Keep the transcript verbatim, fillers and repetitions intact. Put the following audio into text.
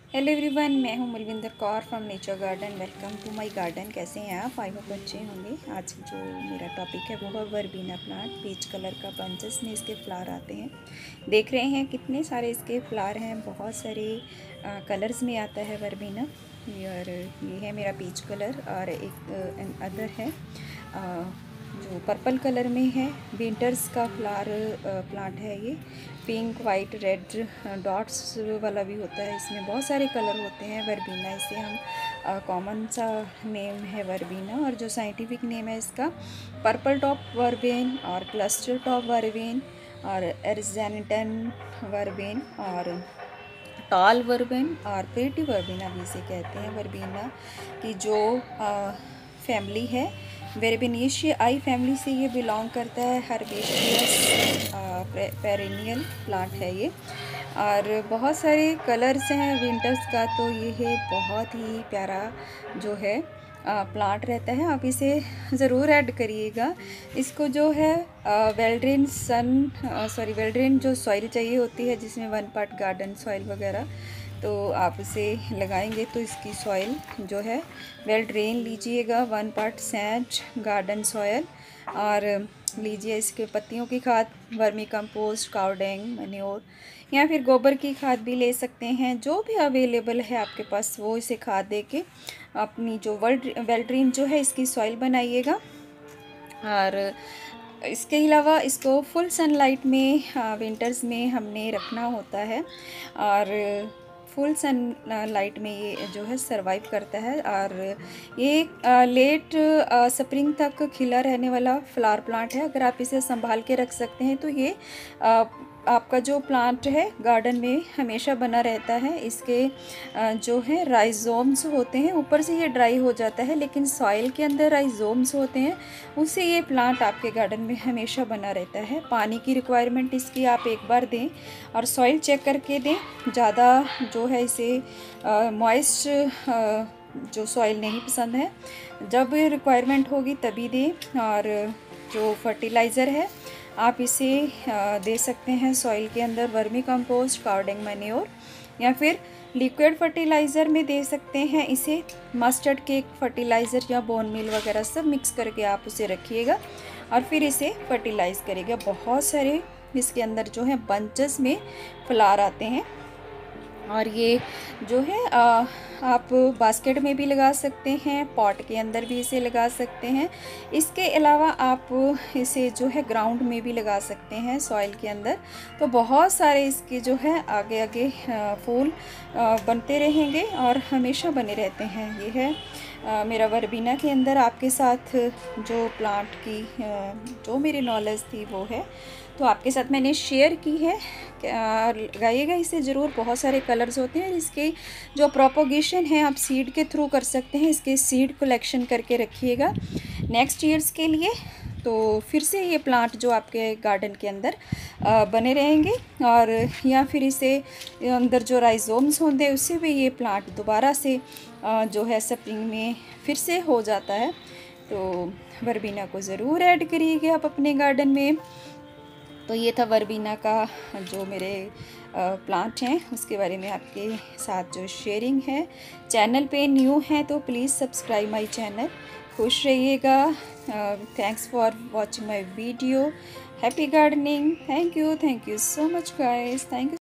Hello everyone, मैं हूं Malvinder Kaur from nature garden. Welcome to my garden. कैसे हैं आप? आई होप अच्छे होंगे। आज जो मेरा टॉपिक है वो है वर्बीना प्लांट। पीच कलर का बंचेस में इसके फ्लावर आते हैं। देख रहे हैं कितने सारे इसके फ्लावर हैं। बहुत सारे आ, कलर्स में आता है वर्बीना। और ये है मेरा पीच कलर और एक अदर है आ, जो पर्पल कलर में है। विंटर्स का फ्लावर प्लांट है ये। पिंक, वाइट, रेड डॉट्स वाला भी होता है। इसमें बहुत सारे कलर होते हैं। वर्बीना इसे हम कॉमन सा नेम है वर्बीना, और जो साइंटिफिक नेम है इसका पर्पल टॉप वर्बेन और क्लस्टर टॉप वर्बेन और एरिजेंटन वर्बेन और टॉल वर्बेन और प्रीटी वर्बीना भी इसे कहते हैं। वर्बीना की जो फैमिली है वेरबेनिएशियाई फैमिली से ये बिलोंग करता है। हर्बेशियस पेरेनियल प्लांट है ये, और बहुत सारे कलर्स हैं विंटर्स का। तो ये है बहुत ही प्यारा जो है प्लांट रहता है। आप इसे ज़रूर ऐड करिएगा। इसको जो है well drain sun sorry well drain जो सॉइल चाहिए होती है, जिसमें वन पार्ट गार्डन सॉइल वगैरह, तो आप इसे लगाएंगे तो इसकी सॉइल जो है वेल ड्रेन लीजिएगा। One part sand garden soil, और लीजिए इसके पत्तियों की खाद, वर्मी कंपोस्ट, काउडेंग, मैन्योर, या फिर गोबर की खाद भी ले सकते हैं। जो भी अवेलेबल है आपके पास वो इसे खाद दे के अपनी जो वेल ड्रेन जो है इसकी सॉइल बनाइएगा। और इसके अलावा इसको फुल सनलाइट में विंटर्स में हमने रखना होता है, और फुल सन लाइट में ये जो है सरवाइव करता है। और ये लेट स्प्रिंग तक खिला रहने वाला फ्लावर प्लांट है। अगर आप इसे संभाल के रख सकते हैं तो ये आ, आपका जो प्लांट है गार्डन में हमेशा बना रहता है। इसके जो है राइजोम्स होते हैं, ऊपर से ये ड्राई हो जाता है, लेकिन सॉइल के अंदर राइजोम्स होते हैं, उससे ये प्लांट आपके गार्डन में हमेशा बना रहता है। पानी की रिक्वायरमेंट इसकी आप एक बार दें और सॉइल चेक करके दें। ज़्यादा जो है इसे मॉइस्ट जो सॉइल नहीं पसंद है, जब रिक्वायरमेंट होगी तभी दें। और जो फर्टिलाइज़र है आप इसे दे सकते हैं सॉइल के अंदर, वर्मी कंपोस्ट, काउडेंग मैन्योर, या फिर लिक्विड फर्टिलाइज़र में दे सकते हैं इसे। मस्टर्ड केक फर्टिलाइज़र या बोन मील वगैरह सब मिक्स करके आप उसे रखिएगा और फिर इसे फर्टिलाइज़ करिएगा। बहुत सारे इसके अंदर जो है बंचेस में फ्लावर आते हैं, और ये जो है आ, आप बास्केट में भी लगा सकते हैं, पॉट के अंदर भी इसे लगा सकते हैं। इसके अलावा आप इसे जो है ग्राउंड में भी लगा सकते हैं, सॉइल के अंदर। तो बहुत सारे इसके जो है आगे आगे फूल बनते रहेंगे और हमेशा बने रहते हैं। ये है आ, मेरा वर्बीना के अंदर आपके साथ जो प्लांट की आ, जो मेरी नॉलेज थी वो है, तो आपके साथ मैंने शेयर की है। लगाइएगा इसे ज़रूर। बहुत सारे कलर्स होते हैं। इसके जो प्रोपोगेशन है आप सीड के थ्रू कर सकते हैं। इसके सीड कलेक्शन करके रखिएगा नेक्स्ट ईयर्स के लिए, तो फिर से ये प्लांट जो आपके गार्डन के अंदर आ, बने रहेंगे। और या फिर इसे अंदर जो राइजोम्स होते हैं उससे भी ये प्लांट दोबारा से आ, जो है स्प्रिंग में फिर से हो जाता है। तो वर्बीना को ज़रूर ऐड करिएगा आप अपने गार्डन में। तो ये था वर्बीना का जो मेरे प्लांट हैं उसके बारे में आपके साथ जो शेयरिंग है। चैनल पे न्यू है तो प्लीज़ सब्सक्राइब माय चैनल। खुश रहिएगा। Thanks for watching my video. Happy gardening. Thank you thank you so much guys. Thank you.